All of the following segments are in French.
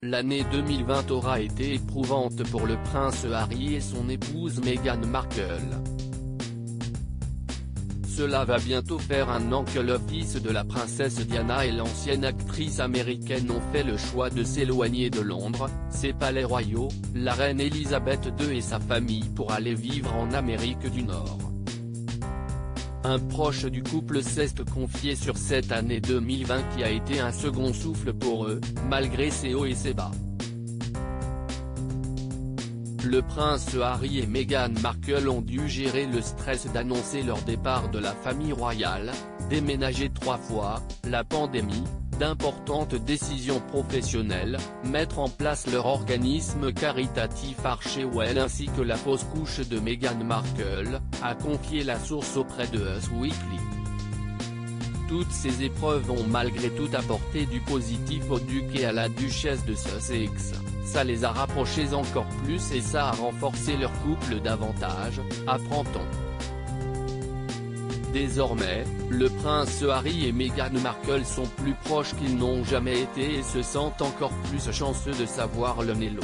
l'année 2020 aura été éprouvante pour le prince Harry et son épouse Meghan Markle. Cela va bientôt faire un an que le fils de la princesse Diana et l'ancienne actrice américaine ont fait le choix de s'éloigner de Londres, ses palais royaux, la reine Elisabeth II et sa famille pour aller vivre en Amérique du Nord. Un proche du couple s'est confié sur cette année 2020 qui a été un second souffle pour eux, malgré ses hauts et ses bas. Le prince Harry et Meghan Markle ont dû gérer le stress d'annoncer leur départ de la famille royale, déménager 3 fois, la pandémie, d'importantes décisions professionnelles, mettre en place leur organisme caritatif Archewell ainsi que la fausse couche de Meghan Markle, a confié la source auprès de Us Weekly. Toutes ces épreuves ont malgré tout apporté du positif au duc et à la duchesse de Sussex, ça les a rapprochés encore plus et ça a renforcé leur couple davantage, apprend-on. Désormais, le prince Harry et Meghan Markle sont plus proches qu'ils n'ont jamais été et se sentent encore plus chanceux de savoir l'un et l'autre.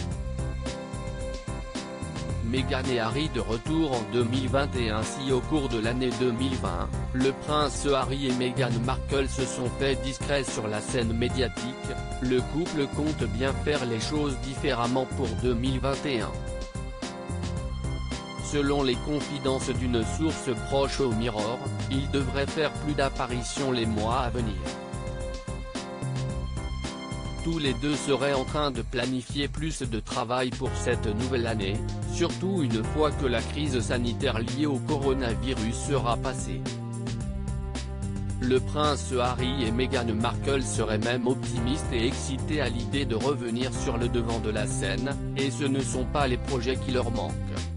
Meghan et Harry de retour en 2021. Si au cours de l'année 2020, le prince Harry et Meghan Markle se sont fait discrets sur la scène médiatique, le couple compte bien faire les choses différemment pour 2021. Selon les confidences d'une source proche au Mirror, ils devraient faire plus d'apparitions les mois à venir. Tous les deux seraient en train de planifier plus de travail pour cette nouvelle année, surtout une fois que la crise sanitaire liée au coronavirus sera passée. Le prince Harry et Meghan Markle seraient même optimistes et excités à l'idée de revenir sur le devant de la scène, et ce ne sont pas les projets qui leur manquent.